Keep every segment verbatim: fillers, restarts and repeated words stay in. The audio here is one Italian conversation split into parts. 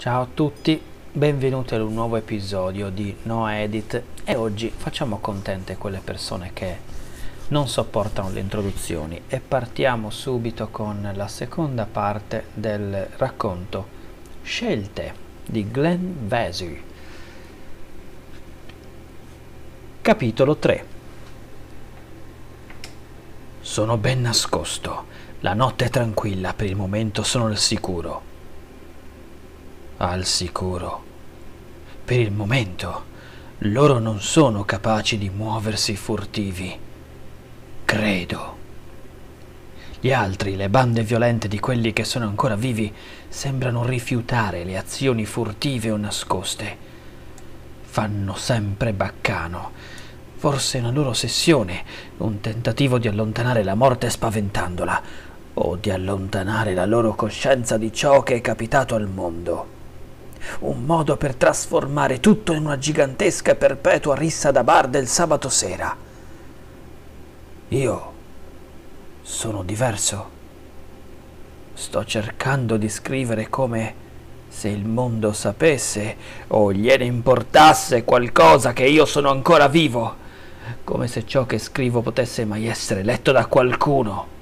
Ciao a tutti, benvenuti ad un nuovo episodio di NoEdit e oggi facciamo contente quelle persone che non sopportano le introduzioni e partiamo subito con la seconda parte del racconto Scelte di Glenn Vesey. Capitolo tre. Sono ben nascosto, la notte è tranquilla, per il momento sono al sicuro. Al sicuro. Per il momento loro non sono capaci di muoversi furtivi. Credo. Gli altri, le bande violente di quelli che sono ancora vivi, sembrano rifiutare le azioni furtive o nascoste. Fanno sempre baccano. Forse è una loro ossessione, un tentativo di allontanare la morte spaventandola, o di allontanare la loro coscienza di ciò che è capitato al mondo. Un modo per trasformare tutto in una gigantesca e perpetua rissa da bar del sabato sera. Io sono diverso. Sto cercando di scrivere come se il mondo sapesse o gliene importasse qualcosa che io sono ancora vivo, come se ciò che scrivo potesse mai essere letto da qualcuno.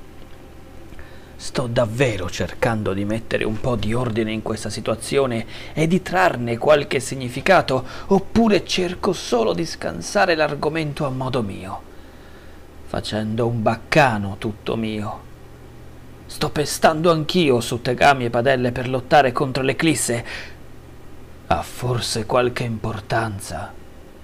Sto davvero cercando di mettere un po' di ordine in questa situazione e di trarne qualche significato, oppure cerco solo di scansare l'argomento a modo mio, facendo un baccano tutto mio. Sto pestando anch'io su tegami e padelle per lottare contro l'eclisse. Ha forse qualche importanza?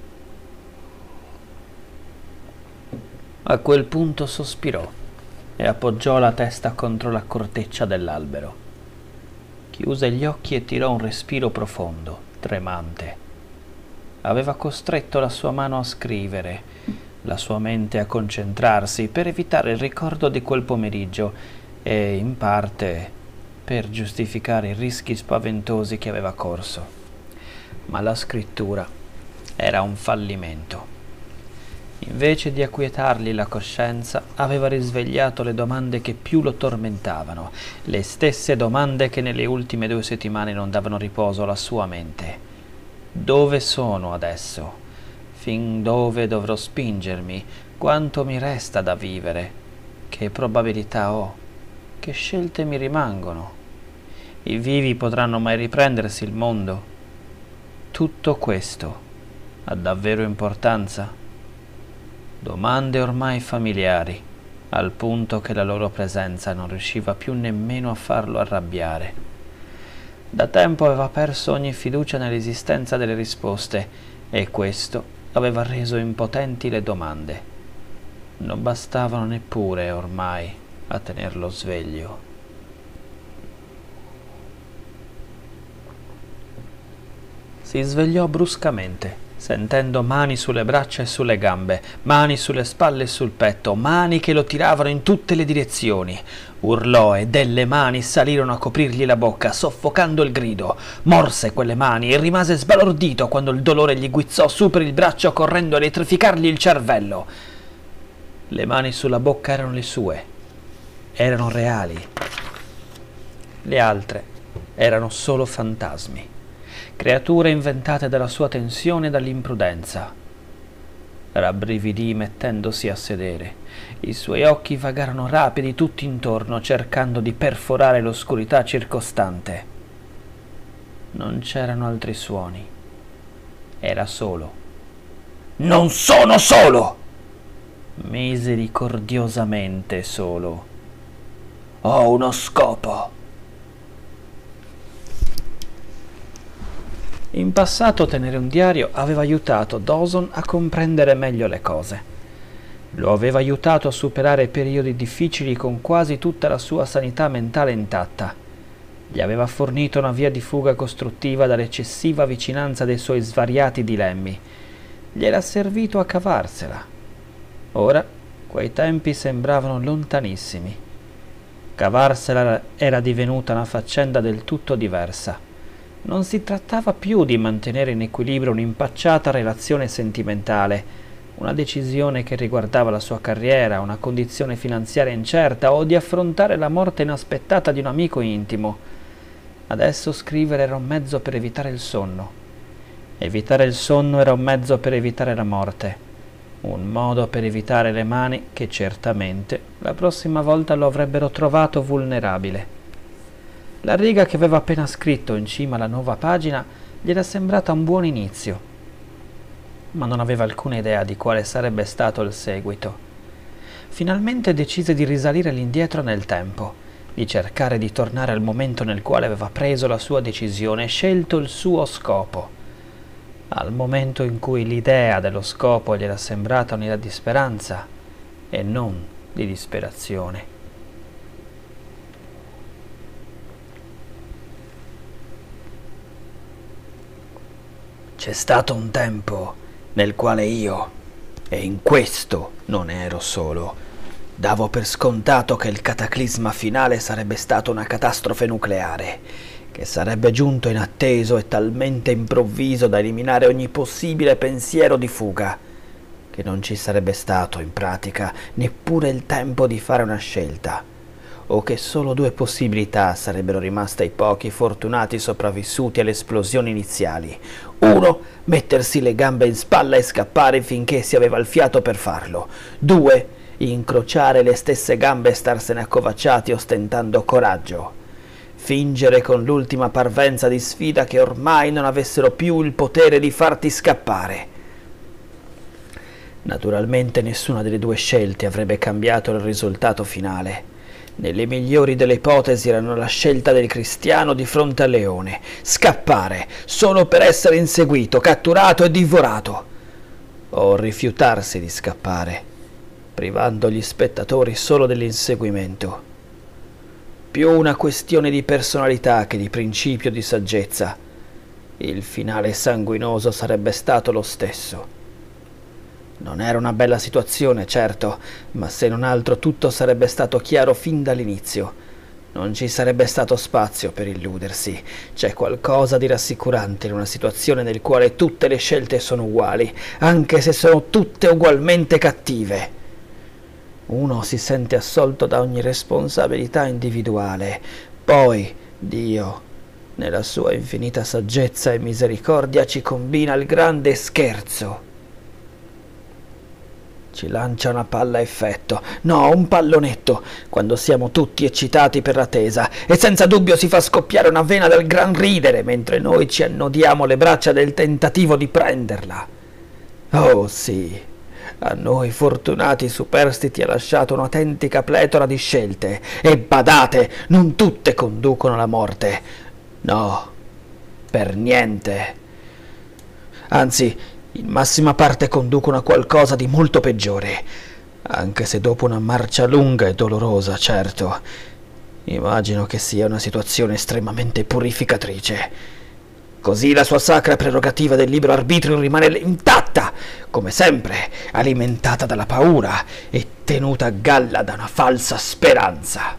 A quel punto sospirò e appoggiò la testa contro la corteccia dell'albero. Chiuse gli occhi e tirò un respiro profondo, tremante. Aveva costretto la sua mano a scrivere, la sua mente a concentrarsi per evitare il ricordo di quel pomeriggio e, in parte, per giustificare i rischi spaventosi che aveva corso. Ma la scrittura era un fallimento. Invece di acquietargli la coscienza, aveva risvegliato le domande che più lo tormentavano, le stesse domande che nelle ultime due settimane non davano riposo alla sua mente. Dove sono adesso? Fin dove dovrò spingermi? Quanto mi resta da vivere? Che probabilità ho? Che scelte mi rimangono? I vivi potranno mai riprendersi il mondo? Tutto questo ha davvero importanza? Domande ormai familiari, al punto che la loro presenza non riusciva più nemmeno a farlo arrabbiare. Da tempo aveva perso ogni fiducia nell'esistenza delle risposte e questo aveva reso impotenti le domande. Non bastavano neppure ormai a tenerlo sveglio. Si svegliò bruscamente, sentendo mani sulle braccia e sulle gambe, mani sulle spalle e sul petto, mani che lo tiravano in tutte le direzioni. Urlò e delle mani salirono a coprirgli la bocca, soffocando il grido. Morse quelle mani e rimase sbalordito quando il dolore gli guizzò su per il braccio, correndo a elettrificargli il cervello. Le mani sulla bocca erano le sue, erano reali. Le altre erano solo fantasmi. Creature inventate dalla sua tensione e dall'imprudenza. Rabbrividì mettendosi a sedere. I suoi occhi vagarono rapidi tutti intorno, cercando di perforare l'oscurità circostante. Non c'erano altri suoni. Era solo. Non sono solo! Misericordiosamente solo. Ho uno scopo. In passato tenere un diario aveva aiutato Dawson a comprendere meglio le cose. Lo aveva aiutato a superare periodi difficili con quasi tutta la sua sanità mentale intatta. Gli aveva fornito una via di fuga costruttiva dall'eccessiva vicinanza dei suoi svariati dilemmi. Gli era servito a cavarsela. Ora quei tempi sembravano lontanissimi. Cavarsela era divenuta una faccenda del tutto diversa. Non si trattava più di mantenere in equilibrio un'impacciata relazione sentimentale, una decisione che riguardava la sua carriera, una condizione finanziaria incerta o di affrontare la morte inaspettata di un amico intimo. Adesso scrivere era un mezzo per evitare il sonno. Evitare il sonno era un mezzo per evitare la morte. Un modo per evitare le mani che certamente la prossima volta lo avrebbero trovato vulnerabile. La riga che aveva appena scritto in cima alla nuova pagina gli era sembrata un buon inizio, ma non aveva alcuna idea di quale sarebbe stato il seguito. Finalmente decise di risalire all'indietro nel tempo, di cercare di tornare al momento nel quale aveva preso la sua decisione e scelto il suo scopo. Al momento in cui l'idea dello scopo gli era sembrata un'idea di speranza e non di disperazione. C'è stato un tempo nel quale io, e in questo non ero solo, davo per scontato che il cataclisma finale sarebbe stato una catastrofe nucleare, che sarebbe giunto inatteso e talmente improvviso da eliminare ogni possibile pensiero di fuga, che non ci sarebbe stato in pratica neppure il tempo di fare una scelta, o che solo due possibilità sarebbero rimaste ai pochi fortunati sopravvissuti alle esplosioni iniziali. Uno, mettersi le gambe in spalla e scappare finché si aveva il fiato per farlo. Due, incrociare le stesse gambe e starsene accovacciati ostentando coraggio. Fingere con l'ultima parvenza di sfida che ormai non avessero più il potere di farti scappare. Naturalmente nessuna delle due scelte avrebbe cambiato il risultato finale. Nelle migliori delle ipotesi erano la scelta del cristiano di fronte al leone. Scappare, solo per essere inseguito, catturato e divorato. O rifiutarsi di scappare, privando gli spettatori solo dell'inseguimento. Più una questione di personalità che di principio di saggezza. Il finale sanguinoso sarebbe stato lo stesso. Non era una bella situazione, certo, ma se non altro tutto sarebbe stato chiaro fin dall'inizio. Non ci sarebbe stato spazio per illudersi. C'è qualcosa di rassicurante in una situazione nel quale tutte le scelte sono uguali, anche se sono tutte ugualmente cattive. Uno si sente assolto da ogni responsabilità individuale. Poi Dio, nella sua infinita saggezza e misericordia, ci combina il grande scherzo. Ci lancia una palla a effetto, no, un pallonetto, quando siamo tutti eccitati per la tesa, e senza dubbio si fa scoppiare una vena del gran ridere, mentre noi ci annodiamo le braccia del tentativo di prenderla. Oh sì, a noi fortunati superstiti ha lasciato un'autentica pletora di scelte, e badate, non tutte conducono alla morte. No, per niente. Anzi, in massima parte conducono a qualcosa di molto peggiore, anche se dopo una marcia lunga e dolorosa, certo. Immagino che sia una situazione estremamente purificatrice. Così la sua sacra prerogativa del libero arbitrio rimane intatta, come sempre, alimentata dalla paura e tenuta a galla da una falsa speranza.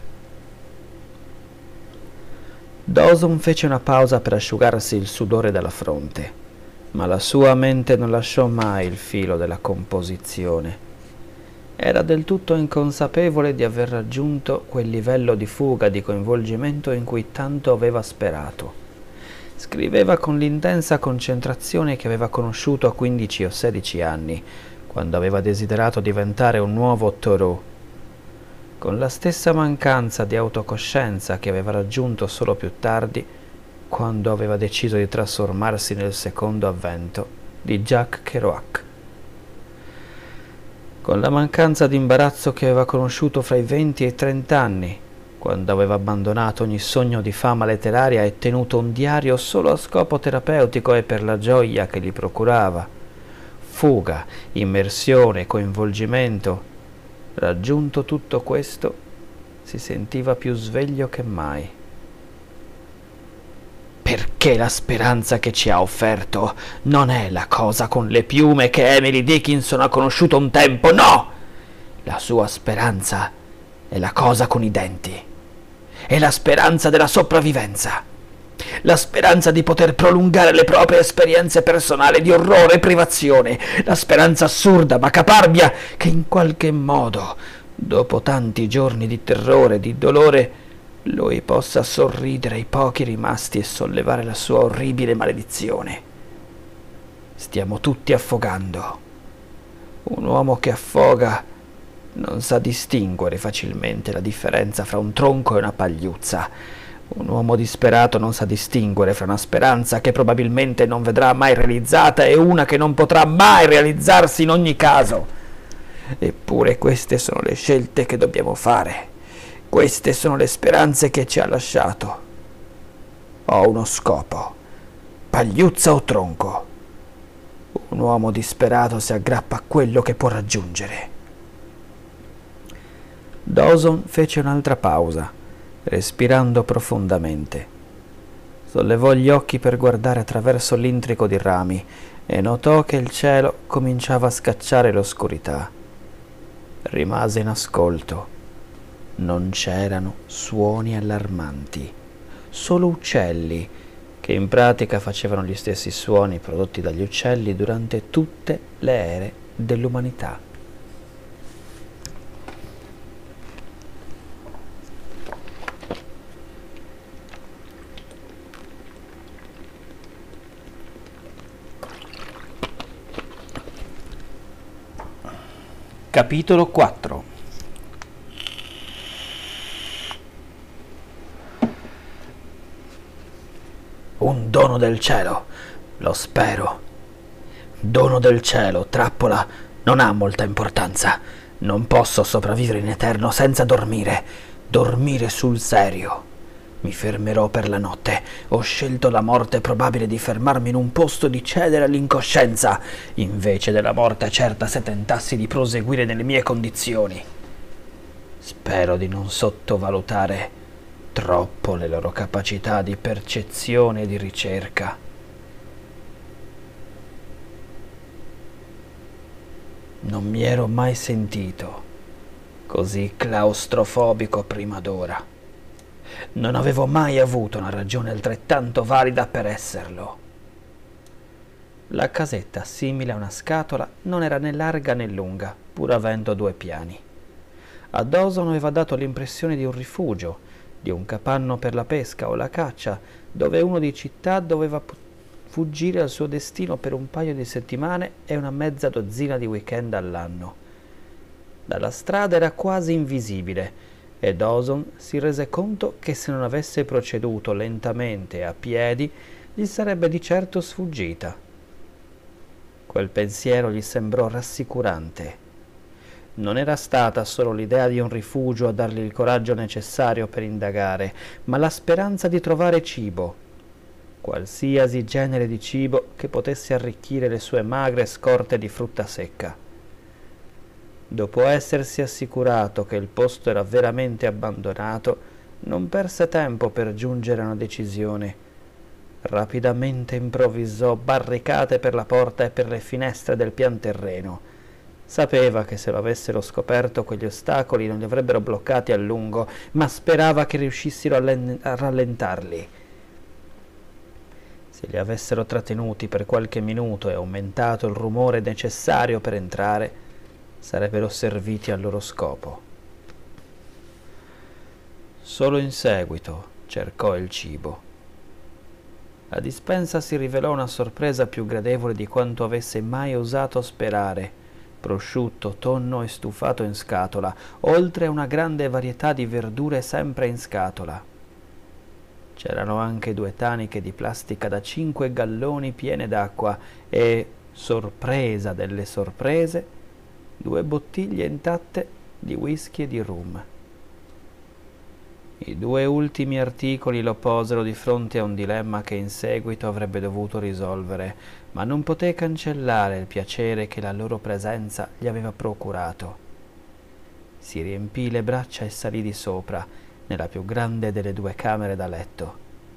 Dawson fece una pausa per asciugarsi il sudore dalla fronte, ma la sua mente non lasciò mai il filo della composizione. Era del tutto inconsapevole di aver raggiunto quel livello di fuga, di coinvolgimento in cui tanto aveva sperato. Scriveva con l'intensa concentrazione che aveva conosciuto a quindici o sedici anni, quando aveva desiderato diventare un nuovo Thoreau, con la stessa mancanza di autocoscienza che aveva raggiunto solo più tardi, quando aveva deciso di trasformarsi nel secondo avvento di Jack Kerouac, con la mancanza di imbarazzo che aveva conosciuto fra i venti e i trenta anni, quando aveva abbandonato ogni sogno di fama letteraria e tenuto un diario solo a scopo terapeutico e per la gioia che gli procurava. Fuga, immersione, coinvolgimento. Raggiunto tutto questo, si sentiva più sveglio che mai. Perché la speranza che ci ha offerto non è la cosa con le piume che Emily Dickinson ha conosciuto un tempo, no! La sua speranza è la cosa con i denti. È la speranza della sopravvivenza. La speranza di poter prolungare le proprie esperienze personali di orrore e privazione. La speranza assurda ma caparbia che in qualche modo, dopo tanti giorni di terrore e di dolore, lui possa sorridere ai pochi rimasti e sollevare la sua orribile maledizione. Stiamo tutti affogando. Un uomo che affoga non sa distinguere facilmente la differenza fra un tronco e una pagliuzza. Un uomo disperato non sa distinguere fra una speranza che probabilmente non vedrà mai realizzata e una che non potrà mai realizzarsi in ogni caso. Eppure queste sono le scelte che dobbiamo fare. Queste sono le speranze che ci ha lasciato. Ho uno scopo. Pagliuzza o tronco? Un uomo disperato si aggrappa a quello che può raggiungere. Dawson fece un'altra pausa, respirando profondamente. Sollevò gli occhi per guardare attraverso l'intrico di rami e notò che il cielo cominciava a scacciare l'oscurità. Rimase in ascolto. Non c'erano suoni allarmanti, solo uccelli, che in pratica facevano gli stessi suoni prodotti dagli uccelli durante tutte le ere dell'umanità. Capitolo quattro. Un dono del cielo, lo spero. Dono del cielo, trappola, non ha molta importanza. Non posso sopravvivere in eterno senza dormire. Dormire sul serio. Mi fermerò per la notte. Ho scelto la morte probabile di fermarmi in un posto di cedere all'incoscienza, invece della morte certa se tentassi di proseguire nelle mie condizioni. Spero di non sottovalutare troppo le loro capacità di percezione e di ricerca. Non mi ero mai sentito così claustrofobico prima d'ora. Non avevo mai avuto una ragione altrettanto valida per esserlo. La casetta, simile a una scatola, non era né larga né lunga, pur avendo due piani. A Dawson aveva dato l'impressione di un rifugio, di un capanno per la pesca o la caccia, dove uno di città doveva fuggire al suo destino per un paio di settimane e una mezza dozzina di weekend all'anno. Dalla strada era quasi invisibile e Dawson si rese conto che se non avesse proceduto lentamente e a piedi gli sarebbe di certo sfuggita. Quel pensiero gli sembrò rassicurante. Non era stata solo l'idea di un rifugio a dargli il coraggio necessario per indagare, ma la speranza di trovare cibo, qualsiasi genere di cibo che potesse arricchire le sue magre scorte di frutta secca. Dopo essersi assicurato che il posto era veramente abbandonato, non perse tempo per giungere a una decisione. Rapidamente improvvisò barricate per la porta e per le finestre del pian terreno. Sapeva che se lo avessero scoperto quegli ostacoli non li avrebbero bloccati a lungo, ma sperava che riuscissero a, a rallentarli. Se li avessero trattenuti per qualche minuto e aumentato il rumore necessario per entrare, sarebbero serviti al loro scopo. Solo in seguito cercò il cibo. La dispensa si rivelò una sorpresa più gradevole di quanto avesse mai osato sperare. Prosciutto, tonno e stufato in scatola, oltre a una grande varietà di verdure sempre in scatola. C'erano anche due taniche di plastica da cinque galloni piene d'acqua e, sorpresa delle sorprese, due bottiglie intatte di whisky e di rum. I due ultimi articoli lo posero di fronte a un dilemma che in seguito avrebbe dovuto risolvere, ma non poté cancellare il piacere che la loro presenza gli aveva procurato. Si riempì le braccia e salì di sopra, nella più grande delle due camere da letto.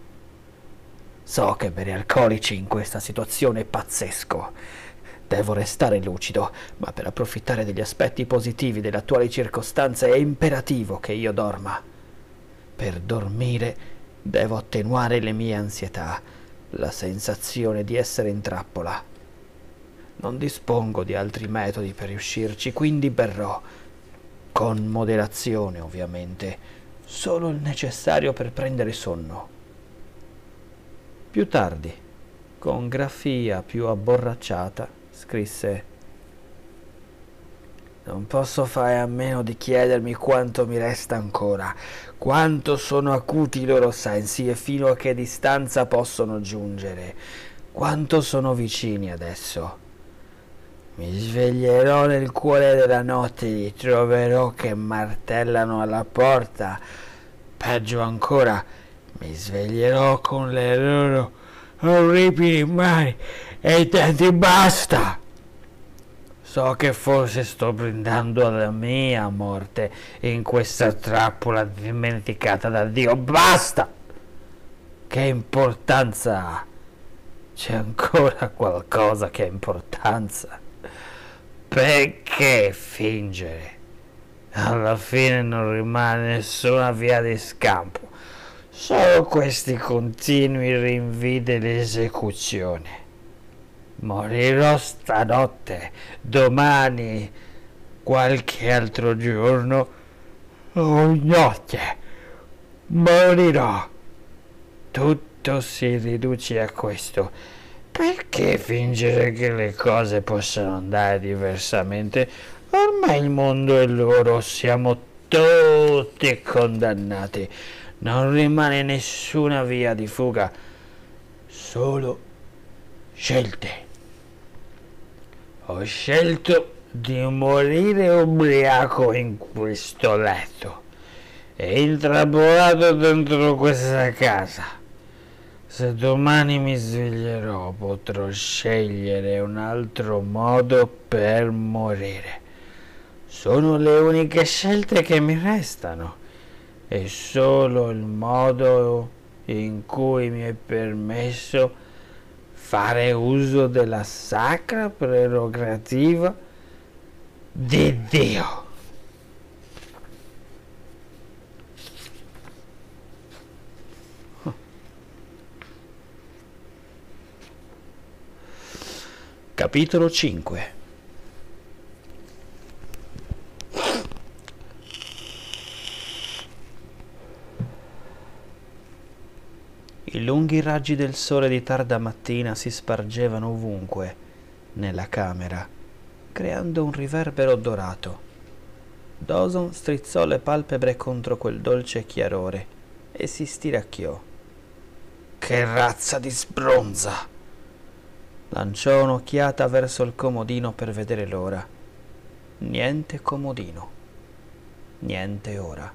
So che bere alcolici in questa situazione è pazzesco. Devo restare lucido, ma per approfittare degli aspetti positivi delle attuali circostanze è imperativo che io dorma. Per dormire devo attenuare le mie ansietà, la sensazione di essere in trappola. Non dispongo di altri metodi per riuscirci, quindi berrò, con moderazione ovviamente, solo il necessario per prendere sonno. Più tardi, con grafia più abborracciata, scrisse: non posso fare a meno di chiedermi quanto mi resta ancora, quanto sono acuti i loro sensi e fino a che distanza possono giungere, quanto sono vicini adesso. Mi sveglierò nel cuore della notte e li troverò che martellano alla porta. Peggio ancora, mi sveglierò con le loro orribili mani e i denti. Basta! So che forse sto brindando alla mia morte in questa trappola dimenticata da Dio. Basta! Che importanza ha? C'è ancora qualcosa che ha importanza. Perché fingere? Alla fine non rimane nessuna via di scampo, solo questi continui rinvii dell'esecuzione. Morirò stanotte, domani, qualche altro giorno, ogni notte. Morirò. Tutto si riduce a questo. Perché fingere che le cose possano andare diversamente? Ormai il mondo è loro, siamo tutti condannati. Non rimane nessuna via di fuga, solo scelte. Ho scelto di morire ubriaco in questo letto e intrappolato dentro questa casa. Se domani mi sveglierò, potrò scegliere un altro modo per morire. Sono le uniche scelte che mi restano e solo il modo in cui mi è permesso fare uso della sacra prerogativa di Dio. Capitolo cinque. I lunghi raggi del sole di tarda mattina si spargevano ovunque nella camera, creando un riverbero dorato. Dawson strizzò le palpebre contro quel dolce chiarore e si stiracchiò. Che razza di sbronza! Lanciò un'occhiata verso il comodino per vedere l'ora. Niente comodino. Niente ora.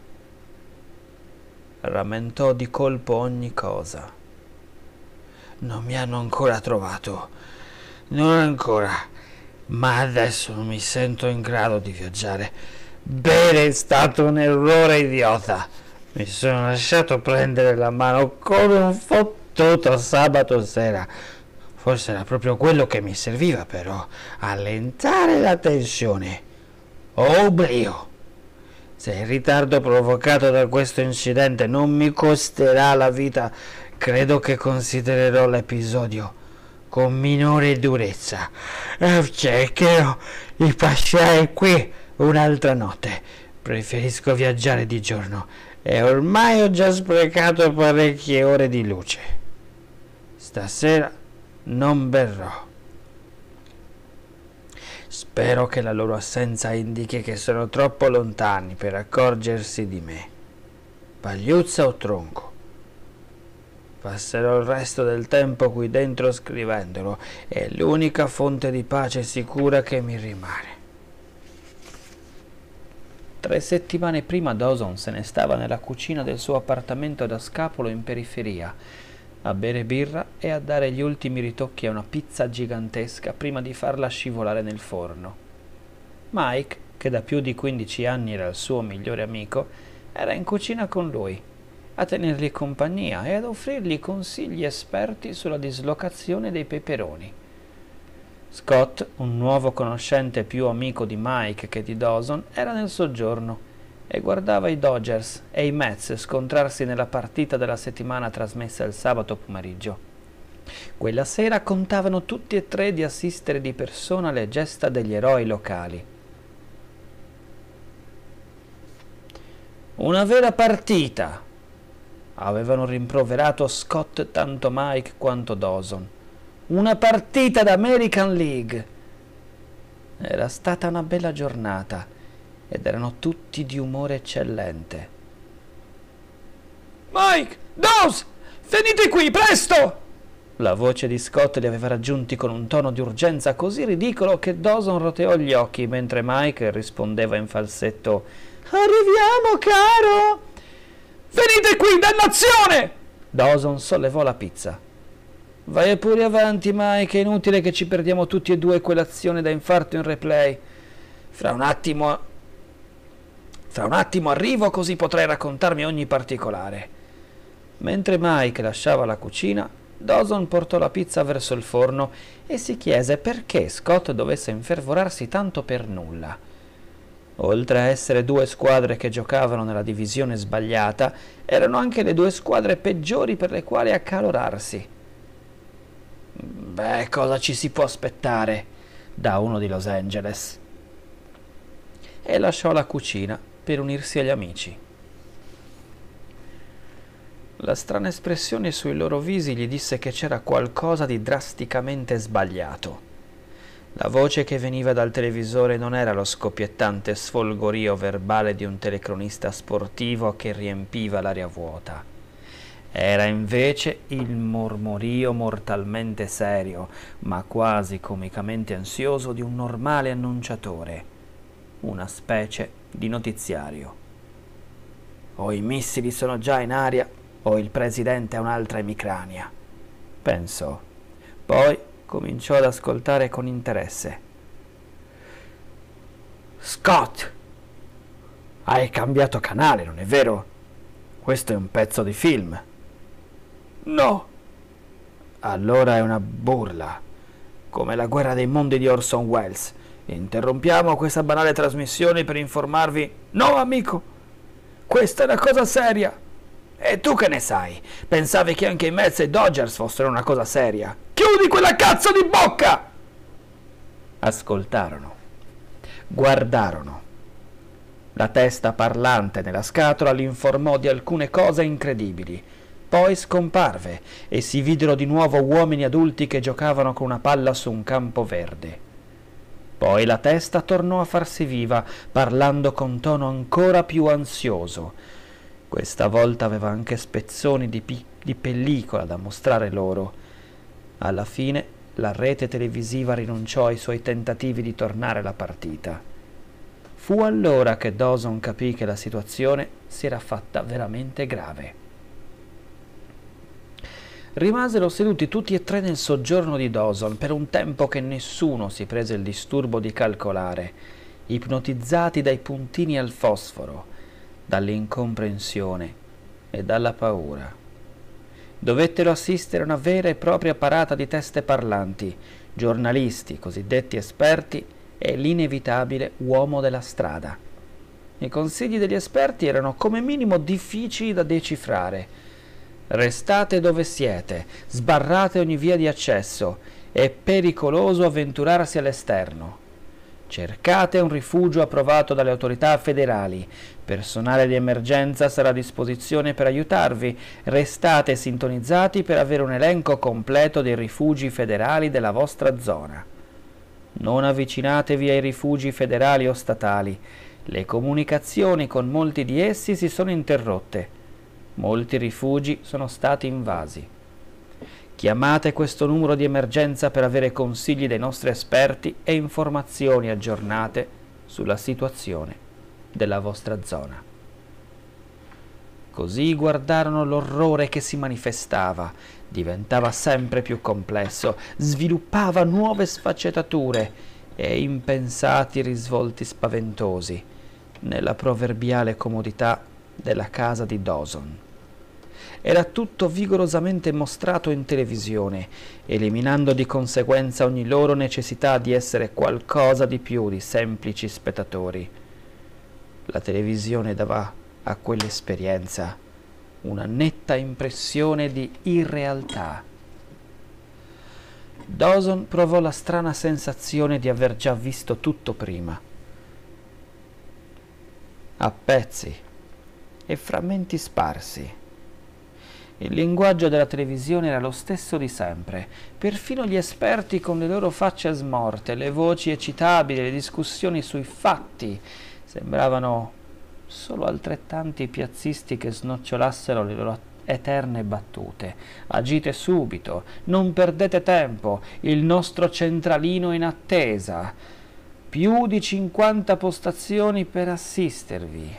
Rammentò di colpo ogni cosa. Non mi hanno ancora trovato. Non ancora. Ma adesso non mi sento in grado di viaggiare. Bene, è stato un errore idiota. Mi sono lasciato prendere la mano come un fottuto sabato sera. Forse era proprio quello che mi serviva, però, allentare la tensione. Oblio! Se il ritardo provocato da questo incidente non mi costerà la vita, credo che considererò l'episodio con minore durezza. Cercherò di passare qui un'altra notte. Preferisco viaggiare di giorno e ormai ho già sprecato parecchie ore di luce. Stasera non berrò. Spero che la loro assenza indichi che sono troppo lontani per accorgersi di me. Pagliuzza o tronco? Passerò il resto del tempo qui dentro scrivendolo. È l'unica fonte di pace sicura che mi rimane. Tre settimane prima Dawson se ne stava nella cucina del suo appartamento da scapolo in periferia, a bere birra e a dare gli ultimi ritocchi a una pizza gigantesca prima di farla scivolare nel forno. Mike, che da più di quindici anni era il suo migliore amico, era in cucina con lui, a tenergli compagnia e ad offrirgli consigli esperti sulla dislocazione dei peperoni. Scott, un nuovo conoscente più amico di Mike che di Dawson, era nel soggiorno e guardava i Dodgers e i Mets scontrarsi nella partita della settimana trasmessa il sabato pomeriggio. Quella sera contavano tutti e tre di assistere di persona alle gesta degli eroi locali. Una vera partita! Avevano rimproverato Scott tanto Mike quanto Dawson. Una partita d'American League! Era stata una bella giornata ed erano tutti di umore eccellente. Mike! Dawes! Venite qui, presto! La voce di Scott li aveva raggiunti con un tono di urgenza così ridicolo che Dawson roteò gli occhi mentre Mike rispondeva in falsetto: Arriviamo, caro! Venite qui, dannazione! Dawson sollevò la pizza. Vai pure avanti, Mike, è inutile che ci perdiamo tutti e due quell'azione da infarto in replay. Fra un attimo... Fra un attimo arrivo, così potrai raccontarmi ogni particolare. Mentre Mike lasciava la cucina, Dawson portò la pizza verso il forno e si chiese perché Scott dovesse infervorarsi tanto per nulla. Oltre a essere due squadre che giocavano nella divisione sbagliata, erano anche le due squadre peggiori per le quali accalorarsi. Beh, cosa ci si può aspettare da uno di Los Angeles? E lasciò la cucina per unirsi agli amici. La strana espressione sui loro visi gli disse che c'era qualcosa di drasticamente sbagliato. La voce che veniva dal televisore non era lo scoppiettante sfolgorio verbale di un telecronista sportivo che riempiva l'aria vuota. Era invece il mormorio mortalmente serio, ma quasi comicamente ansioso di un normale annunciatore, una specie di notiziario. O i missili sono già in aria, o il presidente ha un'altra emicrania, pensò. Poi cominciò ad ascoltare con interesse. Scott, hai cambiato canale, non è vero? Questo è un pezzo di film. No. Allora è una burla, come la guerra dei mondi di Orson Welles. Interrompiamo questa banale trasmissione per informarvi. No, amico, questa è una cosa seria. E tu che ne sai? Pensavi che anche i Mets e i Dodgers fossero una cosa seria? Chiudi quella cazzo di bocca! Ascoltarono, guardarono. La testa parlante nella scatola li informò di alcune cose incredibili. Poi scomparve e si videro di nuovo uomini adulti che giocavano con una palla su un campo verde. Poi la testa tornò a farsi viva, parlando con tono ancora più ansioso. Questa volta aveva anche spezzoni di, pi- di pellicola da mostrare loro. Alla fine la rete televisiva rinunciò ai suoi tentativi di tornare alla partita. Fu allora che Dawson capì che la situazione si era fatta veramente grave. Rimasero seduti tutti e tre nel soggiorno di Dawson per un tempo che nessuno si prese il disturbo di calcolare, ipnotizzati dai puntini al fosforo, dall'incomprensione e dalla paura. Dovettero assistere a una vera e propria parata di teste parlanti, giornalisti, cosiddetti esperti e l'inevitabile uomo della strada. I consigli degli esperti erano come minimo difficili da decifrare. Restate dove siete, sbarrate ogni via di accesso, è pericoloso avventurarsi all'esterno. Cercate un rifugio approvato dalle autorità federali. Personale di emergenza sarà a disposizione per aiutarvi. Restate sintonizzati per avere un elenco completo dei rifugi federali della vostra zona. Non avvicinatevi ai rifugi federali o statali. Le comunicazioni con molti di essi si sono interrotte. Molti rifugi sono stati invasi. Chiamate questo numero di emergenza per avere consigli dai nostri esperti e informazioni aggiornate sulla situazione della vostra zona. Così guardarono l'orrore che si manifestava, diventava sempre più complesso, sviluppava nuove sfaccettature e impensati risvolti spaventosi nella proverbiale comodità della casa di Dawson. Era tutto vigorosamente mostrato in televisione, eliminando di conseguenza ogni loro necessità di essere qualcosa di più di semplici spettatori. La televisione dava a quell'esperienza una netta impressione di irrealtà. Dawson provò la strana sensazione di aver già visto tutto prima. A pezzi, e frammenti sparsi. Il linguaggio della televisione era lo stesso di sempre. Perfino gli esperti con le loro facce smorte, le voci eccitabili, le discussioni sui fatti sembravano solo altrettanti piazzisti che snocciolassero le loro eterne battute. Agite subito, non perdete tempo, il nostro centralino in attesa. Più di cinquanta postazioni per assistervi.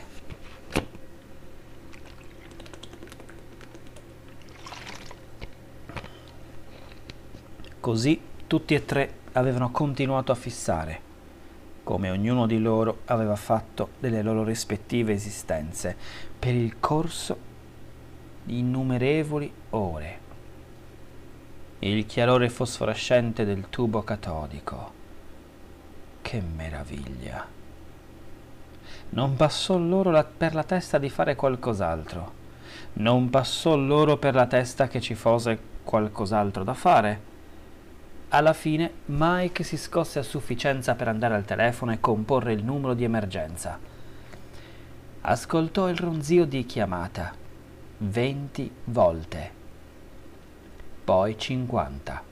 Così tutti e tre avevano continuato a fissare, come ognuno di loro aveva fatto delle loro rispettive esistenze, per il corso di innumerevoli ore. Il chiarore fosforescente del tubo catodico. Che meraviglia! Non passò loro la, per la testa di fare qualcos'altro. Non passò loro per la testa che ci fosse qualcos'altro da fare. Alla fine Mike si scosse a sufficienza per andare al telefono e comporre il numero di emergenza. Ascoltò il ronzio di chiamata. Venti volte. Poi cinquanta.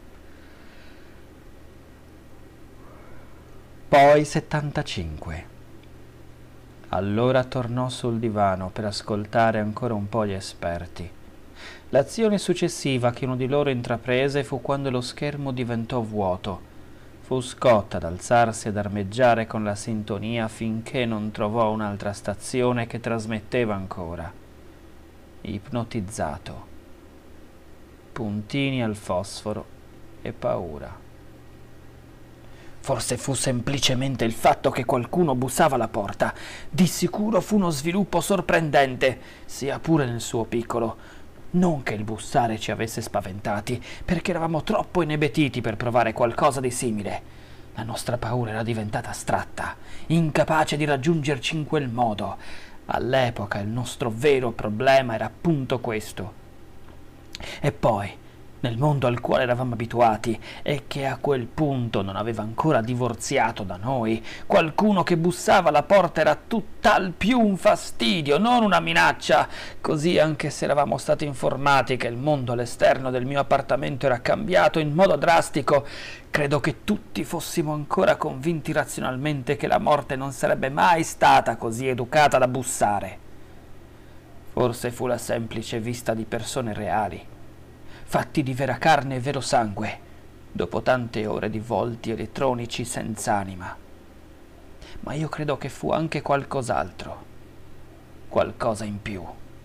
Poi settantacinque. Allora tornò sul divano per ascoltare ancora un po' gli esperti. L'azione successiva che uno di loro intraprese fu quando lo schermo diventò vuoto. Fu Scott ad alzarsi ed armeggiare con la sintonia finché non trovò un'altra stazione che trasmetteva ancora. Ipnotizzato. Puntini al fosforo e paura. Forse fu semplicemente il fatto che qualcuno bussava alla porta. Di sicuro fu uno sviluppo sorprendente, sia pure nel suo piccolo. Non che il bussare ci avesse spaventati, perché eravamo troppo inebetiti per provare qualcosa di simile. La nostra paura era diventata astratta, incapace di raggiungerci in quel modo. All'epoca il nostro vero problema era appunto questo. E poi, nel mondo al quale eravamo abituati e che a quel punto non aveva ancora divorziato da noi, qualcuno che bussava alla porta era tutt'al più un fastidio, non una minaccia. Così, anche se eravamo stati informati che il mondo all'esterno del mio appartamento era cambiato in modo drastico, credo che tutti fossimo ancora convinti razionalmente che la morte non sarebbe mai stata così educata da bussare. Forse fu la semplice vista di persone reali, fatti di vera carne e vero sangue, dopo tante ore di volti elettronici senza anima. Ma io credo che fu anche qualcos'altro, qualcosa in più.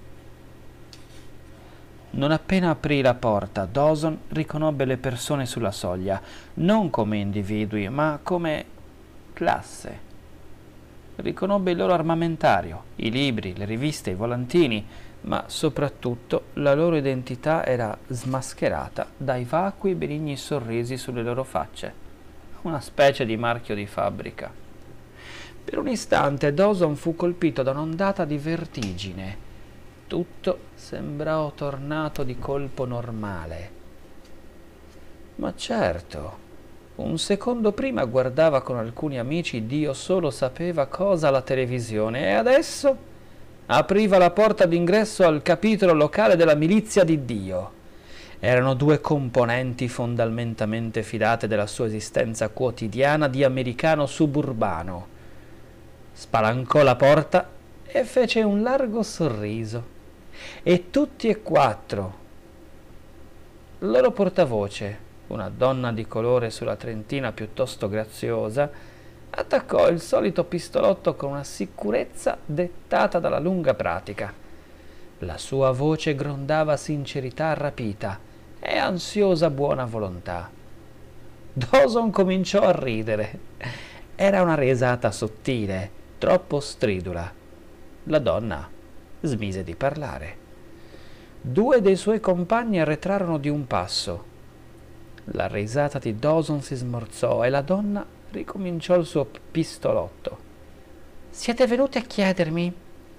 Non appena aprì la porta, Dawson riconobbe le persone sulla soglia, non come individui, ma come classe. Riconobbe il loro armamentario, i libri, le riviste, i volantini, ma soprattutto la loro identità era smascherata dai vacui e benigni sorrisi sulle loro facce, una specie di marchio di fabbrica. Per un istante Dawson fu colpito da un'ondata di vertigine. Tutto sembrò tornato di colpo normale. Ma certo, un secondo prima guardava con alcuni amici Dio solo sapeva cosa alla televisione, e adesso apriva la porta d'ingresso al capitolo locale della milizia di Dio. Erano due componenti fondamentalmente fidate della sua esistenza quotidiana di americano suburbano. Spalancò la porta e fece un largo sorriso. E tutti e quattro, il loro portavoce, una donna di colore sulla trentina piuttosto graziosa, attaccò il solito pistolotto con una sicurezza dettata dalla lunga pratica. La sua voce grondava sincerità rapita e ansiosa buona volontà. Dawson cominciò a ridere. Era una risata sottile, troppo stridula. La donna smise di parlare. Due dei suoi compagni arretrarono di un passo. La risata di Dawson si smorzò e la donna ricominciò il suo pistolotto. Siete venuti a chiedermi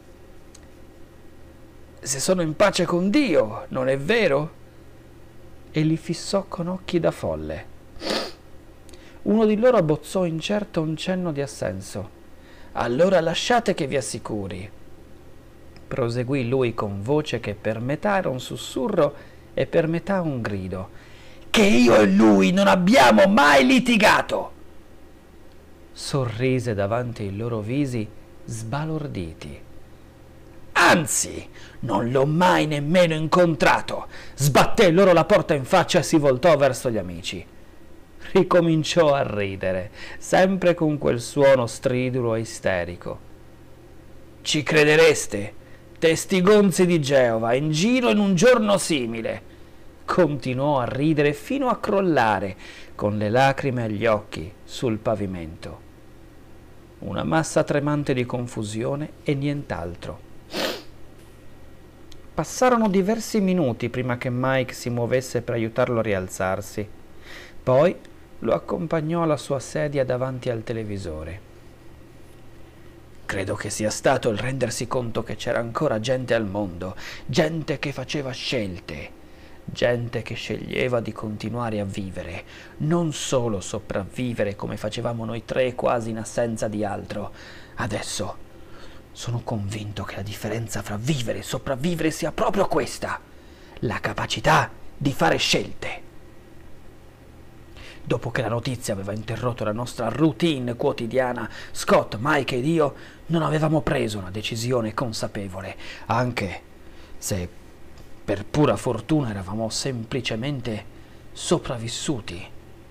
se sono in pace con Dio, non è vero? E li fissò con occhi da folle. Uno di loro abbozzò incerto un cenno di assenso. Allora lasciate che vi assicuri. proseguì lui con voce che per metà era un sussurro e per metà un grido, che io e lui non abbiamo mai litigato. Sorrise davanti ai loro visi sbalorditi. Anzi, non l'ho mai nemmeno incontrato. Sbatté loro la porta in faccia e si voltò verso gli amici. Ricominciò a ridere, sempre con quel suono stridulo e isterico. Ci credereste? Testigonzi di Geova, in giro in un giorno simile. Continuò a ridere fino a crollare, con le lacrime agli occhi, sul pavimento. Una massa tremante di confusione e nient'altro. Passarono diversi minuti prima che Mike si muovesse per aiutarlo a rialzarsi. Poi lo accompagnò alla sua sedia davanti al televisore. Credo che sia stato il rendersi conto che c'era ancora gente al mondo, gente che faceva scelte, gente che sceglieva di continuare a vivere, non solo sopravvivere come facevamo noi tre quasi in assenza di altro. Adesso sono convinto che la differenza fra vivere e sopravvivere sia proprio questa, la capacità di fare scelte. Dopo che la notizia aveva interrotto la nostra routine quotidiana, Scott, Mike ed io non avevamo preso una decisione consapevole, anche se per pura fortuna eravamo semplicemente sopravvissuti.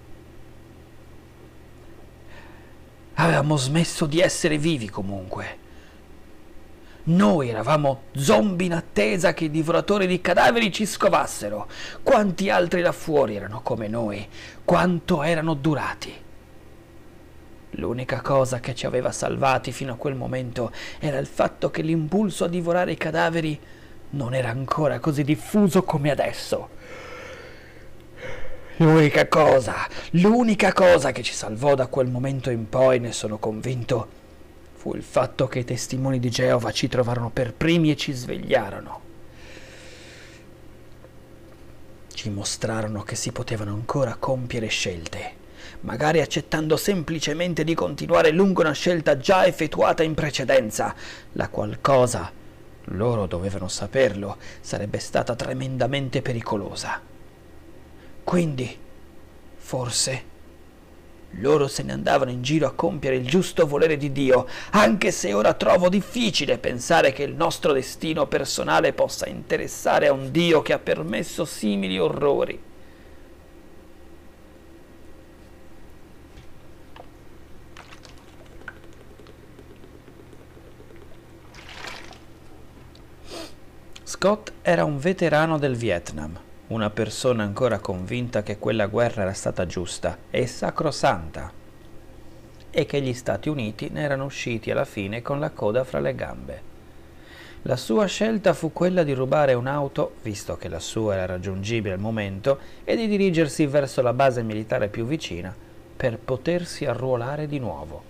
Avevamo smesso di essere vivi comunque. Noi eravamo zombie in attesa che i divoratori di cadaveri ci scovassero. Quanti altri là fuori erano come noi? Quanto erano durati? L'unica cosa che ci aveva salvati fino a quel momento era il fatto che l'impulso a divorare i cadaveri non era ancora così diffuso come adesso. L'unica cosa, l'unica cosa che ci salvò da quel momento in poi, ne sono convinto, fu il fatto che i testimoni di Geova ci trovarono per primi e ci svegliarono. Ci mostrarono che si potevano ancora compiere scelte, magari accettando semplicemente di continuare lungo una scelta già effettuata in precedenza, la qual cosa, loro dovevano saperlo, sarebbe stata tremendamente pericolosa. Quindi, forse, loro se ne andavano in giro a compiere il giusto volere di Dio, anche se ora trovo difficile pensare che il nostro destino personale possa interessare a un Dio che ha permesso simili orrori. Scott era un veterano del Vietnam, una persona ancora convinta che quella guerra era stata giusta e sacrosanta e che gli Stati Uniti ne erano usciti alla fine con la coda fra le gambe. La sua scelta fu quella di rubare un'auto, visto che la sua era raggiungibile al momento, e di dirigersi verso la base militare più vicina per potersi arruolare di nuovo.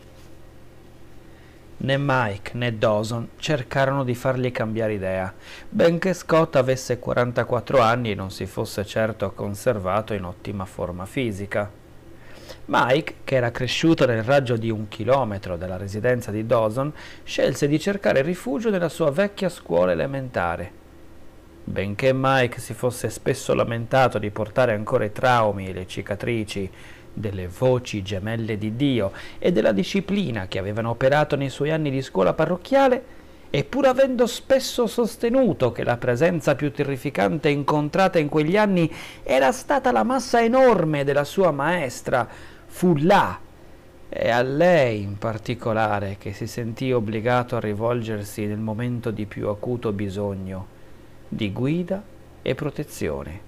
Né Mike né Dawson cercarono di fargli cambiare idea, benché Scott avesse quarantaquattro anni e non si fosse certo conservato in ottima forma fisica. Mike, che era cresciuto nel raggio di un chilometro dalla residenza di Dawson, scelse di cercare rifugio nella sua vecchia scuola elementare. Benché Mike si fosse spesso lamentato di portare ancora i traumi e le cicatrici delle voci gemelle di Dio e della disciplina che avevano operato nei suoi anni di scuola parrocchiale, e pur avendo spesso sostenuto che la presenza più terrificante incontrata in quegli anni era stata la massa enorme della sua maestra, fu là, e a lei in particolare, che si sentì obbligato a rivolgersi nel momento di più acuto bisogno di guida e protezione.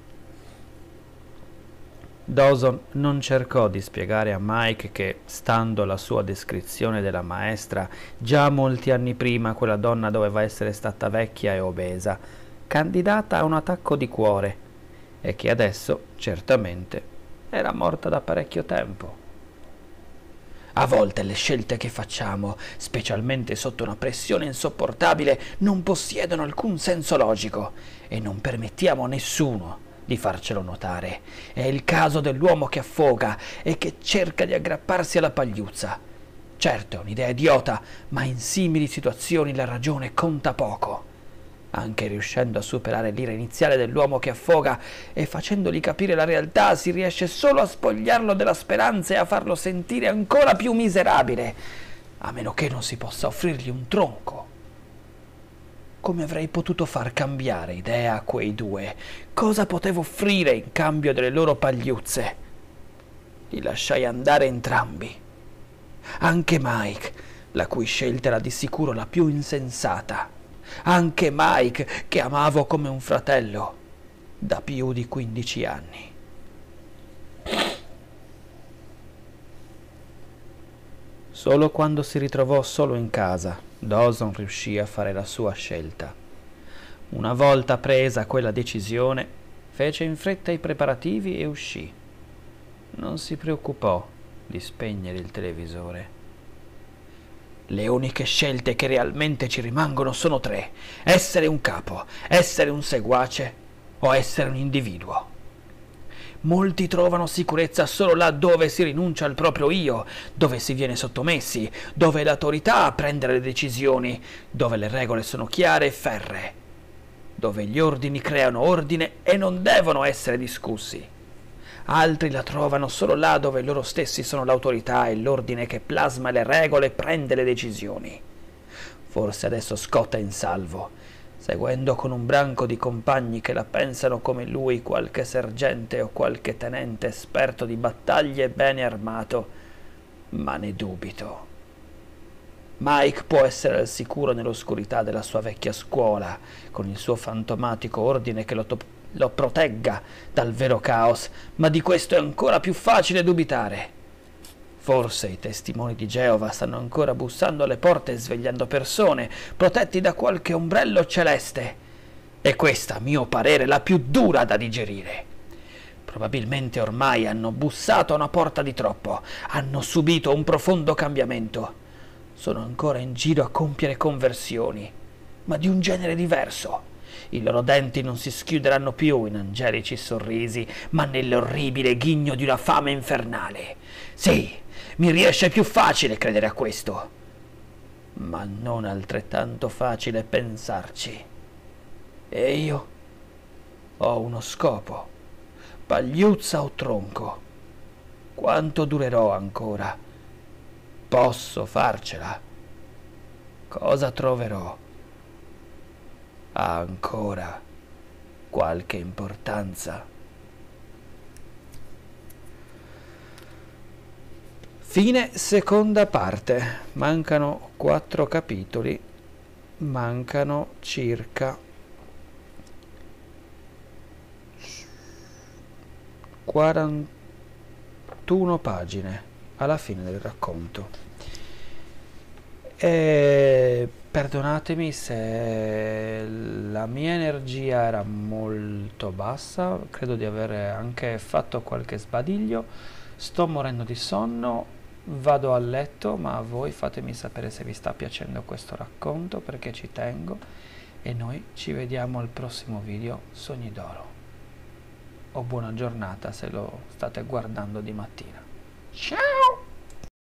Dawson non cercò di spiegare a Mike che, stando alla sua descrizione della maestra, già molti anni prima quella donna doveva essere stata vecchia e obesa, candidata a un attacco di cuore, e che adesso, certamente, era morta da parecchio tempo. A volte le scelte che facciamo, specialmente sotto una pressione insopportabile, non possiedono alcun senso logico, e non permettiamo a nessuno di farcelo notare. È il caso dell'uomo che affoga e che cerca di aggrapparsi alla pagliuzza. Certo, è un'idea idiota, ma in simili situazioni la ragione conta poco. Anche riuscendo a superare l'ira iniziale dell'uomo che affoga e facendogli capire la realtà, si riesce solo a spogliarlo della speranza e a farlo sentire ancora più miserabile, a meno che non si possa offrirgli un tronco. Come avrei potuto far cambiare idea a quei due? Cosa potevo offrire in cambio delle loro pagliuzze? Li lasciai andare entrambi. Anche Mike, la cui scelta era di sicuro la più insensata. Anche Mike, che amavo come un fratello, da più di quindici anni. Solo quando si ritrovò solo in casa, Dawson riuscì a fare la sua scelta. Una volta presa quella decisione, fece in fretta i preparativi e uscì. Non si preoccupò di spegnere il televisore. Le uniche scelte che realmente ci rimangono sono tre: essere un capo, essere un seguace o essere un individuo. Molti trovano sicurezza solo là dove si rinuncia al proprio io, dove si viene sottomessi, dove è l'autorità a prendere le decisioni, dove le regole sono chiare e ferree, dove gli ordini creano ordine e non devono essere discussi. Altri la trovano solo là dove loro stessi sono l'autorità e l'ordine che plasma le regole e prende le decisioni. Forse adesso Scott è in salvo, seguendo con un branco di compagni che la pensano come lui, qualche sergente o qualche tenente esperto di battaglie bene armato, ma ne dubito. Mike può essere al sicuro nell'oscurità della sua vecchia scuola, con il suo fantomatico ordine che lo, lo protegga dal vero caos, ma di questo è ancora più facile dubitare. Forse i testimoni di Geova stanno ancora bussando alle porte e svegliando persone, protetti da qualche ombrello celeste. E questa, a mio parere, è la più dura da digerire. Probabilmente ormai hanno bussato a una porta di troppo, hanno subito un profondo cambiamento. Sono ancora in giro a compiere conversioni, ma di un genere diverso. I loro denti non si schiuderanno più in angelici sorrisi, ma nell'orribile ghigno di una fame infernale. Sì, mi riesce più facile credere a questo, ma non altrettanto facile pensarci. E io ho uno scopo, pagliuzza o tronco. Quanto durerò ancora? Posso farcela? Cosa troverò? Ha ancora qualche importanza? Fine seconda parte. Mancano quattro capitoli, mancano circa quarantuno pagine alla fine del racconto. E perdonatemi se la mia energia era molto bassa, credo di aver anche fatto qualche sbadiglio, sto morendo di sonno. Vado a letto, ma voi fatemi sapere se vi sta piacendo questo racconto, perché ci tengo, e noi ci vediamo al prossimo video Sogni d'Oro. O buona giornata se lo state guardando di mattina. Ciao!